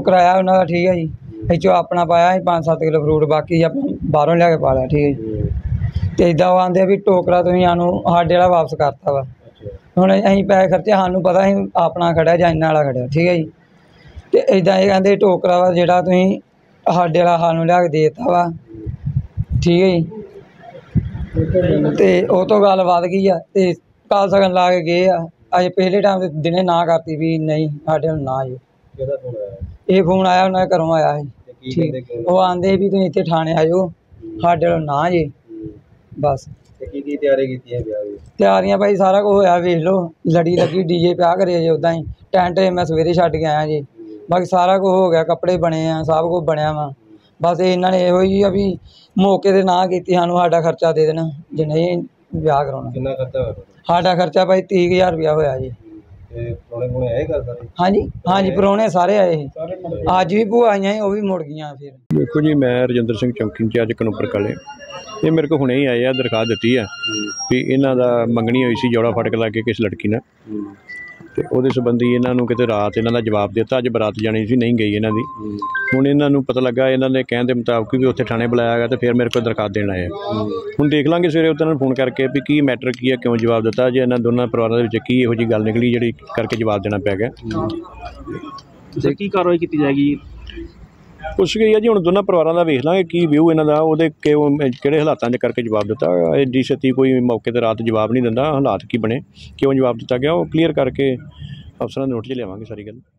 कराया उन्होंने ठीक है जी ਵਿੱਚੋਂ अपना पाया 5-7 किलो फ्रूट बाकी ਆਪਾਂ ਬਾਹਰੋਂ ਲਿਆ ਕੇ ਪਾ ਲਿਆ ਠੀਕ है जी ਤੇ ਇਦਾਂ ਉਹ ਆਂਦੇ ਵੀ ਟੋਕਰਾ ਤੁਸੀਂ ਸਾਨੂੰ ਸਾਡੇ ਵਾਲਾ ਵਾਪਸ ਕਰਤਾ ਵਾ ਹੁਣ ਅਸੀਂ ਪੈਸੇ ਖਰਚੇ ਸਾਨੂੰ ਪਤਾ ਅਸੀਂ ਆਪਣਾ ਖੜਿਆ ਜਾਂ ਇਹਨਾਂ ਵਾਲਾ ਖੜਿਆ ਠੀਕ ਹੈ ਜੀ ਤੇ ਇਦਾਂ ਇਹ ਕਹਿੰਦੇ ਟੋਕਰਾ ਵਾ ਜਿਹੜਾ ਤੁਸੀਂ ਸਾਡੇ ਵਾਲਾ ਸਾਨੂੰ ਲਿਆ ਕੇ ਦੇ ਦਿੱਤਾ ਵਾ ਠੀਕ ਹੈ ਜੀ ਤੇ ਉਹ ਤੋਂ ਗੱਲ ਵੱਧ ਗਈ ਆ ਤੇ ਕਾਲ ਸਗਨ ਲਾ ਕੇ ਗਏ ਆ ਅਜੇ ਪਹਿਲੇ ਟਾਈਮ ਤੇ ਦਿਨੇ ਨਾ ਕਰਤੀ ਵੀ ਨਹੀਂ ਸਾਡੇ ਨਾਲ ਨਾ ਜੀ ਇਹ ਫੋਨ ਆਇਆ ਉਹਨਾਂ ਦੇ ਘਰੋਂ ਆਇਆ ਸੀ ਠੀਕ ਉਹ ਆਂਦੇ ਵੀ ਤੁਸੀਂ ਇੱਥੇ ਥਾਣੇ ਆਇਓ ਸਾਡੇ ਨਾਲ ਨਾ ਜੀ ਬਸ ਕੀ ਤਿਆਰੀ ਕੀਤੀ ਹੈ ਵਿਆਹ ਦੀ ਤਿਆਰੀਆਂ ਭਾਈ ਸਾਰਾ ਕੁਝ ਹੋਇਆ ਵੇਖ ਲਓ ਲੜੀ ਲੱਗੀ ਡੀਜੇ ਪਿਆ ਕਰੇ ਜੇ ਉੱਦਾਂ ਹੀ ਟੈਂਟ ਮੈਂ ਸਵੇਰੇ ਛੱਡ ਕੇ ਆਇਆ ਜੀ ਬਾਕੀ ਸਾਰਾ ਕੁਝ ਹੋ ਗਿਆ ਕੱਪੜੇ ਬਣੇ ਆ ਸਭ ਕੁਝ ਬਣਿਆ ਵਾ ਬਸ ਇਹਨਾਂ ਨੇ ਇਹੋ ਹੀ ਆ ਵੀ ਮੌਕੇ ਤੇ ਨਾ ਕੀਤੀ ਸਾਨੂੰ ਸਾਡਾ ਖਰਚਾ ਦੇ ਦੇਣਾ ਜੇ ਨਹੀਂ ਵਿਆਹ ਕਰਾਉਣਾ ਕਿੰਨਾ ਖਰਚਾ ਹੋਇਆ ਸਾਡਾ ਖਰਚਾ ਭਾਈ 30,000 ਰੁਪਇਆ ਹੋਇਆ ਜੀ ਤੇ ਪ੍ਰਾਹੁਣੇ ਆਏ ਘਰ ਸਾਰੇ ਹਾਂਜੀ ਹਾਂਜੀ ਪ੍ਰਾਹੁਣੇ ਸਾਰੇ ਆਏ ਸੀ ਅੱਜ ਵੀ ਭੂਆ ਆਈਆਂ ਸੀ ਉਹ ਵੀ ਮੁੜ ਗਈਆਂ ਫਿਰ देखो जी मैं रजिंदर सिंह चौकी इंचार्ज कनूपर कले ये मेरे को हुणे ही आए आ दरखास्त दी है भी इन्हों का मंगनी हुई सी जौड़ा फाटक लागे किस लड़की ने तो वो संबंधी इन्हों किते रात इन्हों का जवाब दिता अज बरात जानी सी नहीं गई इन्हों की हुण इन्हों पता लगा इन्होंने कहने के मुताबिक भी उत्थे थाने बुलाया गया तो फिर मेरे को दरखास्त देना है हुण देख लांगे सवेरे उन्होंने फोन करके भी की मैटर की है क्यों जवाब दिता जे इन्होंने दोनों परिवारों के की इहो जी गल निकली जी करके जवाब देना पै गया की कार्रवाई की जाएगी पुछ गई है जी हुण दोनों परिवारों का वेख लांगे की व्यू इन्हों का वो किहड़े हालातों च करके जवाब दिता एडी छेती कोई मौके पर रात जवाब नहीं दिंदा हालात की बने क्यों जवाब दिता गया वो क्लीयर करके अफसरां दे नोटिस च लियावांगे सारी गल।